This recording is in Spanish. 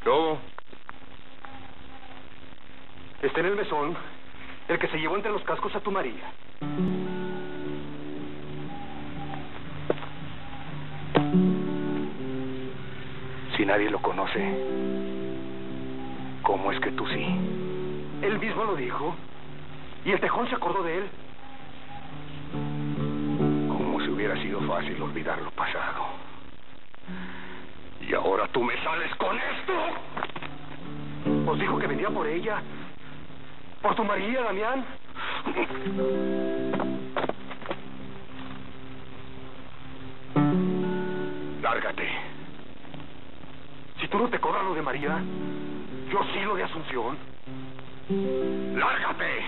Yo. Está en el mesón, el que se llevó entre los cascos a tu María. Si nadie lo conoce, ¿cómo es que tú sí? Él mismo lo dijo, y el tejón se acordó de él. Como si hubiera sido fácil olvidar lo pasado. Y ahora tú me sales con esto. Pues dijo que venía por ella. Por tu María, Damián. Lárgate. Si tú no te cobras lo de María, yo sí lo de Asunción. ¡Lárgate!